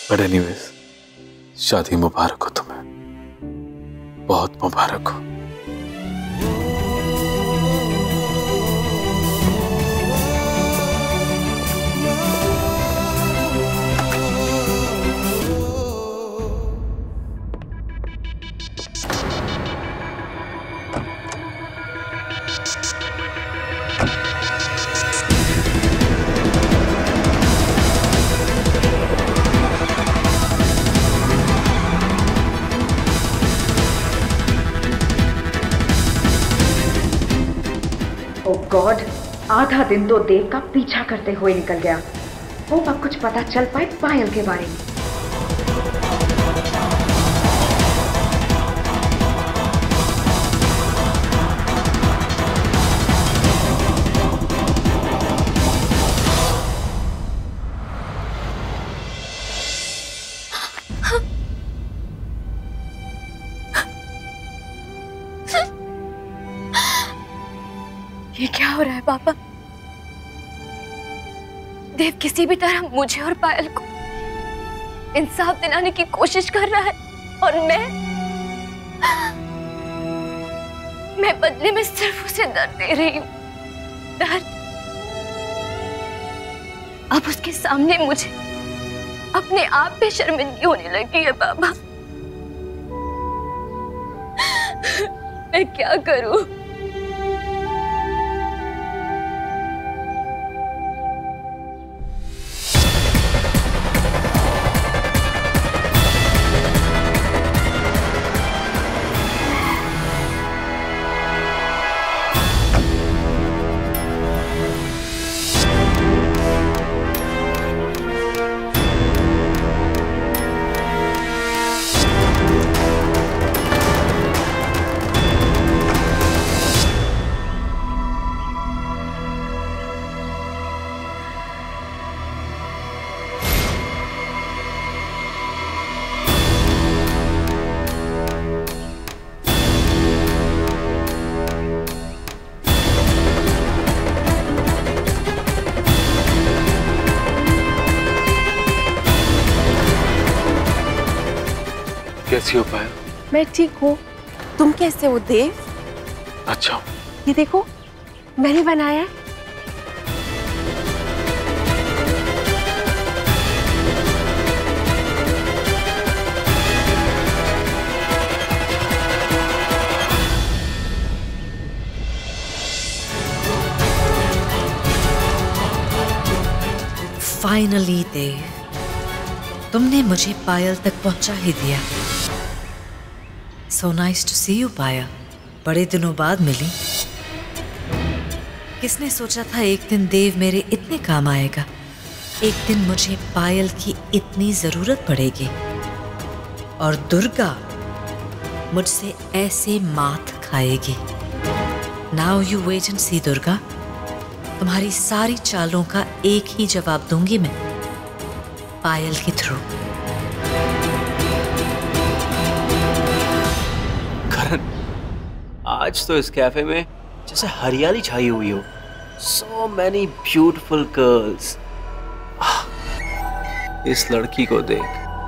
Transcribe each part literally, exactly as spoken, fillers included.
But anyways, शादी मुबारक हो तुम्हें, बहुत मुबारक हो। गॉड, आधा दिन तो देव का पीछा करते हुए निकल गया। होप अब कुछ पता चल पाए पायल के बारे में। ये क्या हो रहा है पापा? देव किसी भी तरह मुझे और पायल को इंसाफ दिलाने की कोशिश कर रहा है और मैं मैं बदले में सिर्फ उसे दर्द दे रही हूँ। दर्द। अब उसके सामने मुझे अपने आप पे शर्मिंदगी होने लगी है पापा। मैं क्या करूँ? कैसी हो पायल? मैं ठीक हूँ, तुम कैसे हो देव? अच्छा, ये देखो मैंने बनाया है। फाइनली देव, तुमने मुझे पायल तक पहुंचा ही दिया। So nice to see you Payal, बड़े दिनों बाद मिली। किसने सोचा था एक दिन देव मेरे इतने काम आएगा, एक दिन मुझे पायल की इतनी जरूरत पड़ेगी और दुर्गा मुझसे ऐसे मात खाएगी। Now you wait and see Durga, तुम्हारी सारी चालों का एक ही जवाब दूंगी मैं, पायल के थ्रू। करण, आज तो इस कैफे में जैसे हरियाली छाई हुई हो। So many beautiful girls। इस लड़की को देख,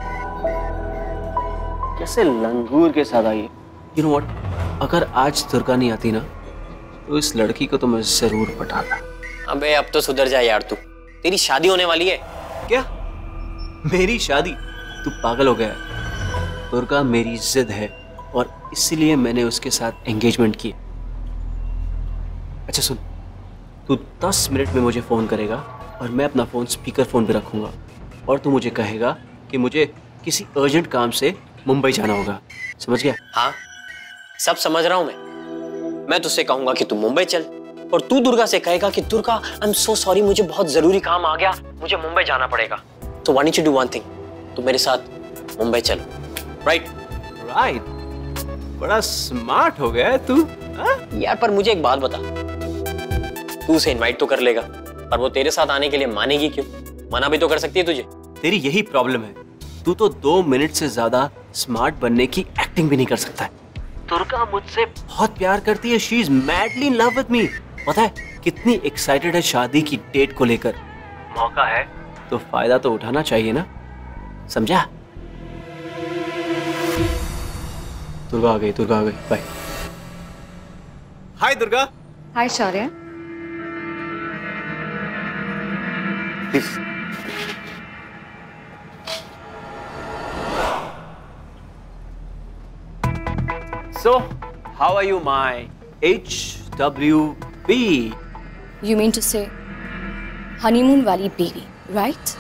कैसे लंगूर के साथ आई है। You know what? अगर आज दुर्गा नहीं आती ना, तो इस लड़की को तो मैं जरूर पटाता। अबे अब तो सुधर जा यार, तू तेरी शादी होने वाली है। क्या? मेरी शादी? तू पागल हो गया? दुर्गा मेरी जिद है और इसलिए मैंने उसके साथ एंगेजमेंट की। अच्छा सुन, तू दस मिनट में मुझे फोन करेगा और मैं अपना फोन स्पीकर फोन पे रखूंगा और तू मुझे कहेगा कि मुझे किसी अर्जेंट काम से मुंबई जाना होगा। समझ गया? हाँ, सब समझ रहा हूं मैं। मैं तुझसे कहूंगा कि तू मुंबई चल और तू दुर्गा से कहेगा कि Durga I am so sorry, मुझे बहुत जरूरी काम आ गया, मुझे मुंबई जाना पड़ेगा। तो why don't you do one thing, तू मेरे साथ मुंबई चल। राइट राइट, बड़ा स्मार्ट हो गया है तू। यार पर मुझे एक बात बता, तू उसे इनवाइट तो कर लेगा पर वो तेरे साथ आने के लिए मानेगी क्यों? मना भी तो कर सकती है तुझे। तेरी यही प्रॉब्लम है, तू तो दो मिनट से ज्यादा स्मार्ट बनने की एक्टिंग भी नहीं कर सकता है। दुर्गा मुझसे बहुत प्यार करती है, she is madly in love with me. पता है कितनी एक्साइटेड है शादी की डेट को लेकर। मौका है तो फायदा तो उठाना चाहिए ना। समझा? दुर्गा आ गई, दुर्गा आ गई। Bye. Hi Durga. Hi Shaurya. Please. So, how are you, my H W B? You mean to say honeymoon वाली बेबी, right?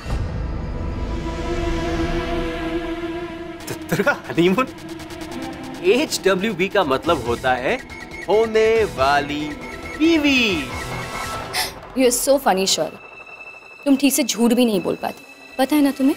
Durga, honeymoon? H W B का मतलब होता है होने वाली बीवी। You are so funny, शौर्य। तुम ठीक से झूठ भी नहीं बोल पाते, पता है ना तुम्हें?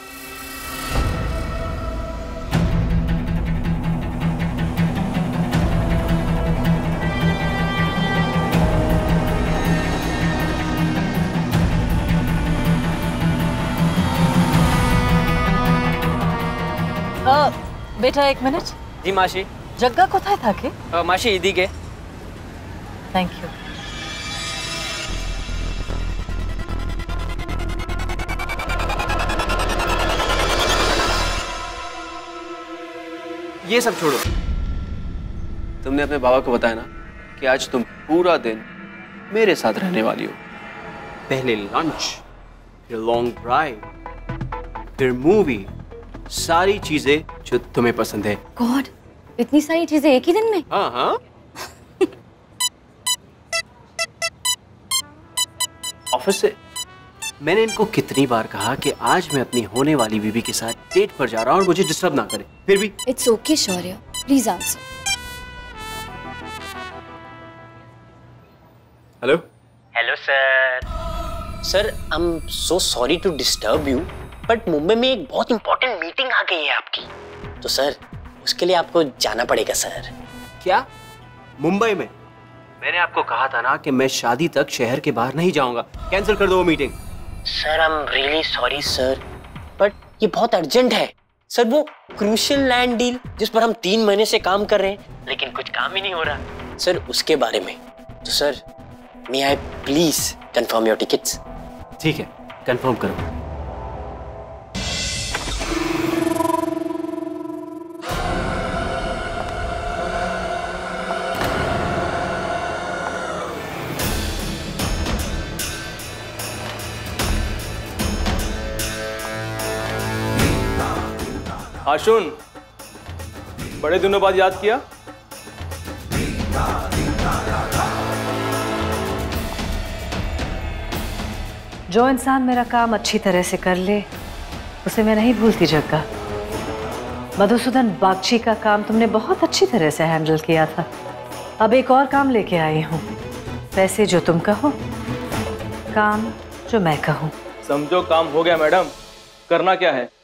बेटा एक मिनट। जी मासी। जग्गा कोথায় থাকে? मासी इदिके। Thank you. ये सब छोड़ो, तुमने अपने बाबा को बताया ना कि आज तुम पूरा दिन मेरे साथ रहने वाली हो। पहले लंच, फिर लॉन्ग ड्राइव, फिर मूवी, सारी चीजें जो तुम्हें पसंद है। गॉड, इतनी सारी चीजें एक ही दिन में? हाँ हाँ। ऑफिस से मैंने इनको कितनी बार कहा कि आज मैं अपनी होने वाली बीवी के साथ डेट पर जा रहा हूं और मुझे डिस्टर्ब ना करे, फिर भी। It's okay Shaurya, please answer. Hello. Hello sir. Sir, I am so sorry to disturb you, but Mumbai में एक बहुत इंपॉर्टेंट मीटिंग आ गई है आपकी, तो सर उसके लिए आपको जाना पड़ेगा सर। क्या? मुंबई में? मैंने आपको कहा था ना कि मैं शादी तक शहर के बाहर नहीं जाऊंगा। कैंसिल कर दो वो meeting. Sir I am really sorry sir, but ये बहुत अर्जेंट है सर। वो क्रूशियल लैंड डील जिस पर हम तीन महीने से काम कर रहे हैं लेकिन कुछ काम ही नहीं हो रहा सर, उसके बारे में। तो sir may I please confirm your tickets? ठीक है, कंफर्म करो। आशुन, बड़े दिनों बाद याद किया? जो इंसान मेरा काम अच्छी तरह से कर ले उसे मैं नहीं भूलती जग्गा। मधुसूदन बागची का काम तुमने बहुत अच्छी तरह से हैंडल किया था। अब एक और काम लेके आई हूँ, वैसे जो तुम कहो, काम जो मैं कहूँ। समझो काम हो गया मैडम, करना क्या है?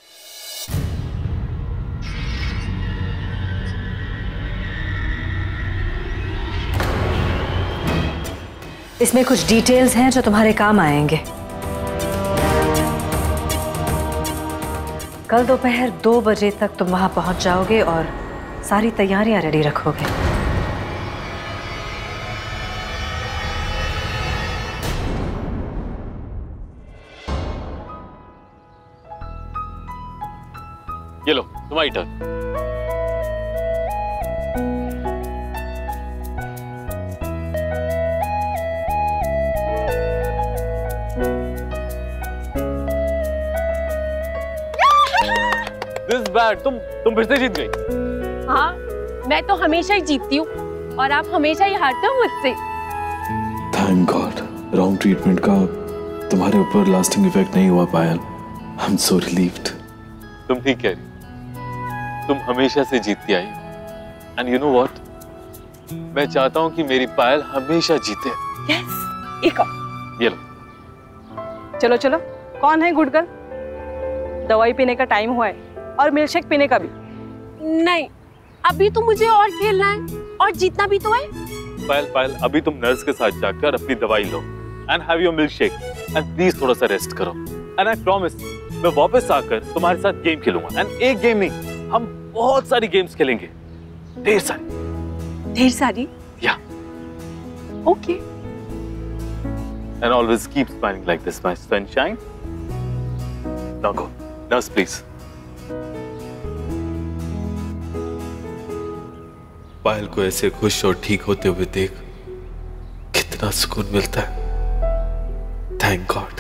इसमें कुछ डिटेल्स हैं जो तुम्हारे काम आएंगे। कल दोपहर दो बजे तक तुम वहां पहुंच जाओगे और सारी तैयारियां रेडी रखोगे। ये लो तुम्हारी टर्न। बैड, तुम तुम फिर से जीत गई। हाँ, मैं तो हमेशा ही जीतती हूँ और आप हमेशा ही हारते हो मुझसे। थैंक गॉड, रॉन्ग ट्रीटमेंट का तुम्हारे ऊपर लास्टिंग इफेक्ट नहीं हुआ पायल। आई एम सो रिलीव्ड। तुम ठीक कह रही, तुम हमेशा से जीतती आई। एंड यू नो व्हाट, मैं चाहता हूँ कि मेरी पायल हमेशा जीते। यस, एक और। ये लो। चलो चलो, कौन है गुड गर्ल? दवाई पीने का टाइम हुआ है और मिल्कशेक पीने का भी। नहीं, अभी तो मुझे और खेलना है और जीतना भी तो है। पायल पायल, अभी तुम नर्स के साथ जाकर अपनी दवाई लो and have your milkshake and please थोड़ा सा रेस्ट करो। एंड आई प्रॉमिस, मैं वापस आकर तुम्हारे साथ गेम खेलूंगा। एंड एक गेम नहीं, हम बहुत सारी गेम्स खेलेंगे, ढेर सारी। ढेर सारी? या okay. And always keep smiling like this, my sunshine. Now go, nurse please. Payal को ऐसे खुश और ठीक होते हुए देख कितना सुकून मिलता है। Thank God.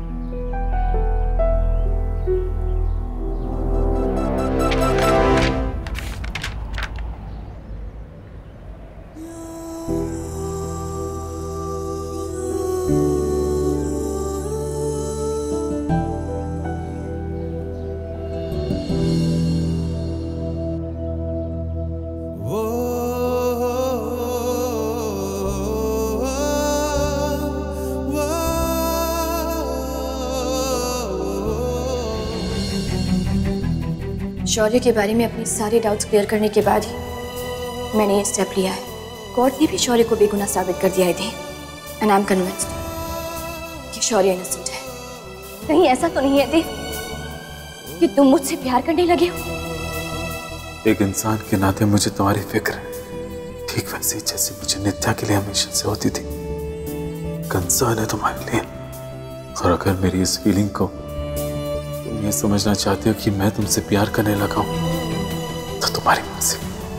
शौर्य के बारे में अपने सारे डाउट्स क्लियर करने के बाद ही मैंने ये स्टेप लिया है। कोर्ट ने भी शौर्य को बेगुनाह साबित कर दिया है दी, एंड आई एम कन्विंस्ड कि शौर्य इनोसेंट है। कहीं ऐसा तो नहीं है दी कि तुम मुझसे प्यार करने लगे हो? एक इंसान के नाते मुझे तुम्हारी फिक्र है, ठीक वैसे ही जैसे मुझे नित्या के लिए हमेशा से होती थी। कंसर्न है तुम्हारे लिए, और अगर मेरी इस फीलिंग को ये समझना चाहते हो कि मैं तुमसे प्यार करने लगा हूं, तो तुम्हारी मर्जी।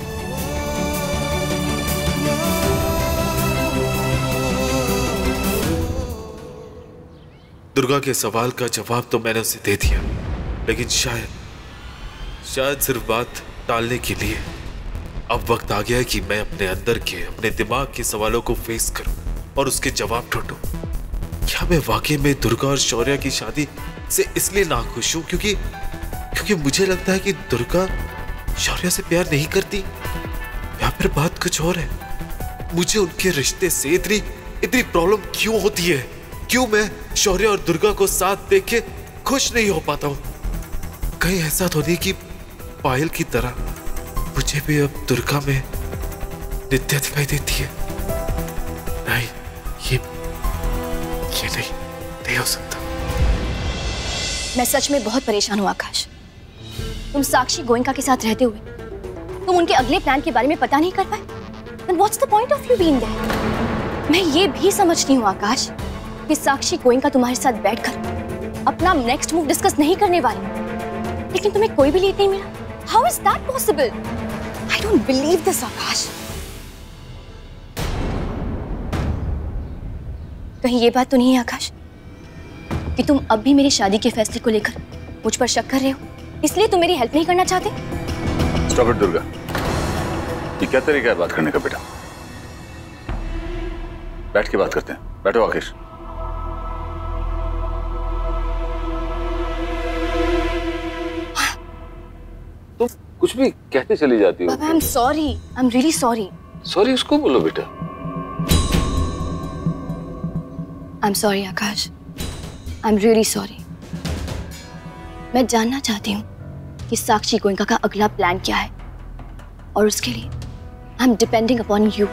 दुर्गा के सवाल का जवाब तो मैंने उसे दे दिया, लेकिन शायद शायद सिर्फ बात टालने के लिए अब वक्त आ गया है कि मैं अपने अंदर के, अपने दिमाग के सवालों को फेस करूं और उसके जवाब ढूंढूं। क्या मैं वाकई में दुर्गा और शौर्य की शादी से इसलिए नाखुश हूं क्योंकि क्योंकि मुझे लगता है कि दुर्गा शौर्य से प्यार नहीं करती, या फिर बात कुछ और है? मुझे उनके रिश्ते से इतनी इतनी प्रॉब्लम क्यों होती है? क्यों मैं शौर्य और दुर्गा को साथ देख के खुश नहीं हो पाता हूं? कहीं ऐसा तो नहीं कि पायल की तरह मुझे भी अब दुर्गा में नित्या दिखाई देती है? नहीं, ये ये नहीं नहीं हो सकता। मैं सच में बहुत परेशान हूँ आकाश। तुम साक्षी गोयनका के साथ रहते हुए तुम उनके अगले प्लान के बारे में पता नहीं कर पाए। Then what's the point of you being there? मैं ये भी समझती हूँ आकाश कि साक्षी गोयनका तुम्हारे साथ बैठकर अपना नेक्स्ट मूव डिस्कस नहीं करने वाली, लेकिन तुम्हें कोई भी लीड नहीं मिला। How is that possible? I don't believe this, आकाश। कहीं ये बात तो नहीं है आकाश कि तुम अब भी मेरी शादी के फैसले को लेकर मुझ पर शक कर रहे हो, इसलिए तुम मेरी हेल्प नहीं करना चाहते? स्टॉप इट दुर्गा, ये क्या तरीका है बात करने का बेटा? बैठ के बात करते हैं। बैठो आकेश। तुम कुछ भी कहते चली जाती हो। बाबा, I am sorry, I am really sorry. Sorry उसको बोलो बेटा। I am sorry Akash, I am really sorry. मैं जानना चाहती हूँ कि साक्षी गोयनका का अगला प्लान क्या है, और उसके लिए I am depending upon you.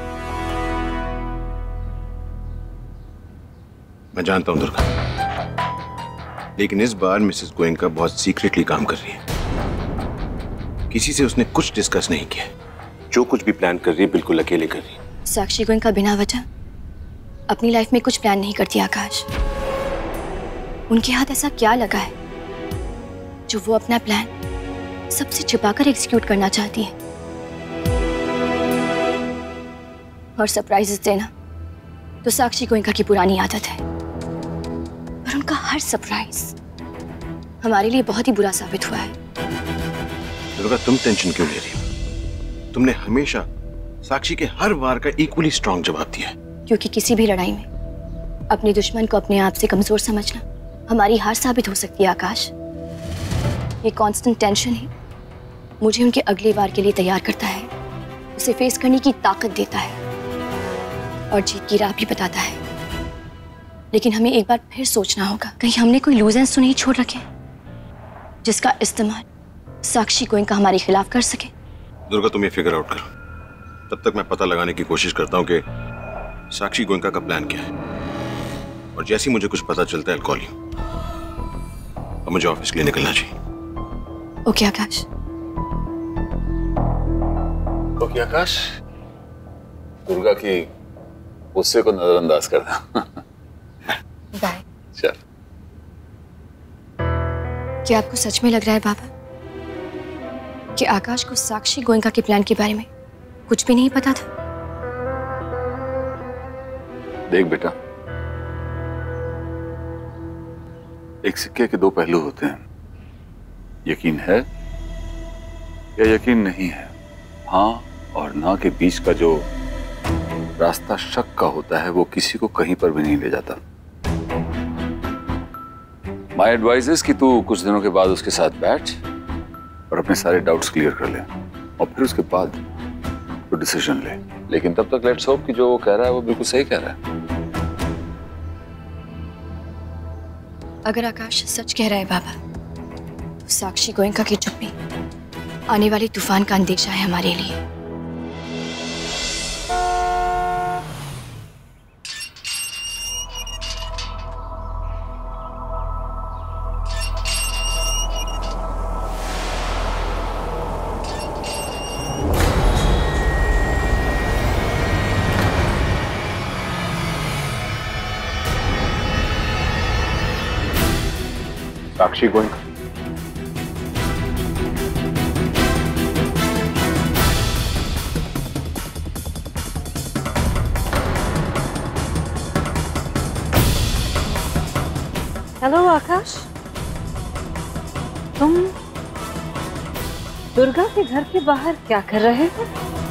मैं जानता हूं दुर्गा, लेकिन इस बार मिसेस गोयनका बहुत सीक्रेटली काम कर रही है। किसी से उसने कुछ डिस्कस नहीं किया। जो कुछ भी प्लान कर रही है बिल्कुल अकेले कर रही है। साक्षी गोयनका बिना वजह अपनी लाइफ में कुछ प्लान नहीं करती आकाश। उनके हाथ ऐसा क्या लगा है जो वो अपना प्लान सबसे छिपाकर एग्जीक्यूट करना चाहती है? और सरप्राइजेस देना तो साक्षी गोयनका की पुरानी आदत है, पर उनका हर सरप्राइज हमारे लिए बहुत ही बुरा साबित हुआ है। दुर्गा, तुम टेंशन क्यों ले रही हो? तुमने हमेशा साक्षी के हर वार का इक्वली स्ट्रांग जवाब दिया है। क्योंकि किसी भी लड़ाई में अपने दुश्मन को अपने आप से कमजोर समझना हमारी हार साबित हो सकती है आकाश। ये कांस्टेंट टेंशन ही मुझे उनके अगले वार के लिए तैयार करता है, उसे फेस करने की ताकत देता है और जीत की राह भी बताता है। लेकिन हमें एक बार फिर सोचना होगा, कहीं हमने कोई लूज एंड्स तो नहीं छोड़ रखे जिसका इस्तेमाल साक्षी गोयनका हमारे खिलाफ कर सके। दुर्गा, तुम ये फिगर आउट करो, तब तक मैं पता लगाने की कोशिश करता हूँ कि साक्षी गोयनका का प्लान क्या है, और जैसे ही मुझे कुछ पता चलता है I'll call you। अब मुझे ऑफिस के लिए निकलना चाहिए। ओके आकाश। ओके आकाश, दुर्गा की गुस्से को नजरअंदाज कर दो। बाय। चल। क्या आपको सच में लग रहा है बाबा कि आकाश को साक्षी गोयनका के प्लान के बारे में कुछ भी नहीं पता था? देख बेटा, एक सिक्के के दो पहलू होते हैं। यकीन है या यकीन नहीं है, हाँ और ना के बीच का जो रास्ता शक का होता है वो किसी को कहीं पर भी नहीं ले जाता। माय एडवाइस इज कि तू कुछ दिनों के बाद उसके साथ बैठ और अपने सारे डाउट्स क्लियर कर ले और फिर उसके बाद तो डिसीजन ले। लेकिन तब तक लेट्स होप कि जो वो कह रहा है वो बिल्कुल सही कह रहा है। अगर आकाश सच कह रहा है बाबा, तो साक्षी गोयनका की चुप्पी आने वाले तूफान का अंदेशा है हमारे लिए। साक्षी गोयनका, हेलो आकाश, तुम दुर्गा के घर के बाहर क्या कर रहे हो?